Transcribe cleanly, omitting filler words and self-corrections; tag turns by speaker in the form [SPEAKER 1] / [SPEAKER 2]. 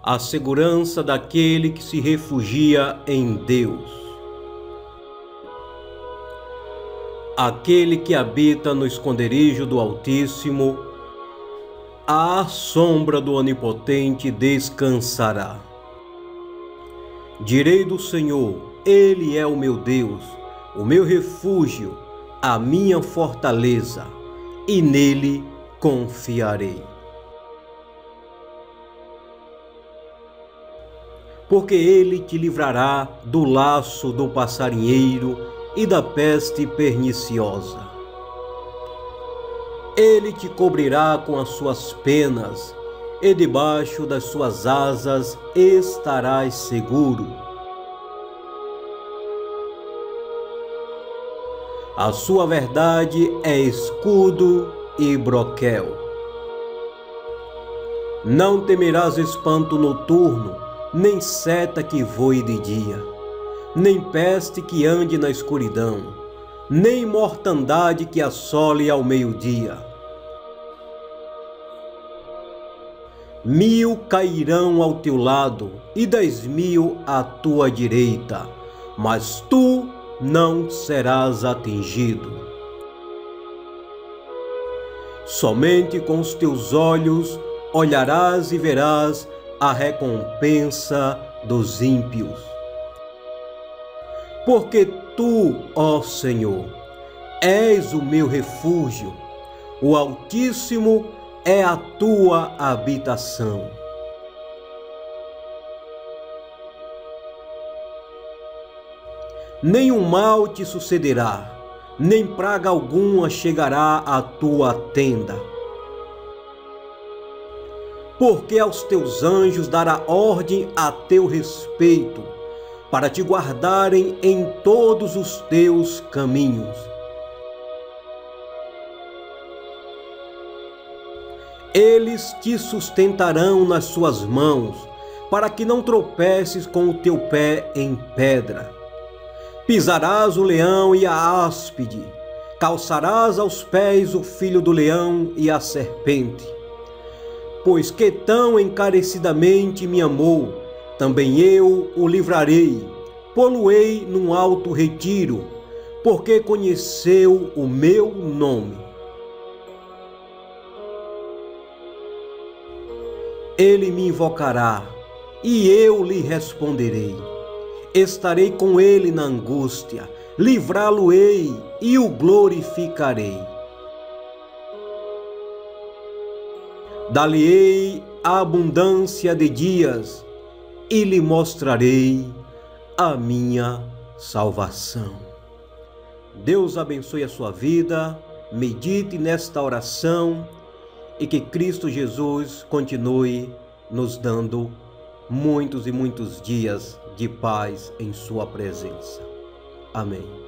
[SPEAKER 1] a segurança daquele que se refugia em Deus. Aquele que habita no esconderijo do Altíssimo, à sombra do Onipotente descansará. Direi do Senhor, Ele é o meu Deus, o meu refúgio, a minha fortaleza, e nele confiarei. Porque ele te livrará do laço do passarinheiro e da peste perniciosa. Ele te cobrirá com as suas penas, e debaixo das suas asas estarás seguro. A sua verdade é escudo e broquel. Não temerás espanto noturno, nem seta que voe de dia, nem peste que ande na escuridão, nem mortandade que assole ao meio-dia. 1000 cairão ao teu lado e 10.000 à tua direita, mas tu não serás atingido. Somente com os teus olhos olharás e verás a recompensa dos ímpios. Porque tu, ó Senhor, és o meu refúgio, o Altíssimo é a tua habitação. Nenhum mal te sucederá, nem praga alguma chegará à tua tenda. Porque aos teus anjos dará ordem a teu respeito, para te guardarem em todos os teus caminhos. Eles te sustentarão nas suas mãos, para que não tropeces com o teu pé em pedra. Pisarás o leão e a áspide, calçarás aos pés o filho do leão e a serpente. Pois que tão encarecidamente me amou, também eu o livrarei, pô-lo-ei num alto retiro, porque conheceu o meu nome. Ele me invocará, e eu lhe responderei. Estarei com ele na angústia, livrá-lo-ei e o glorificarei. Dar-lhe-ei a abundância de dias, e lhe mostrarei a minha salvação. Deus abençoe a sua vida, medite nesta oração, e que Cristo Jesus continue nos dando muitos e muitos dias de paz em sua presença. Amém.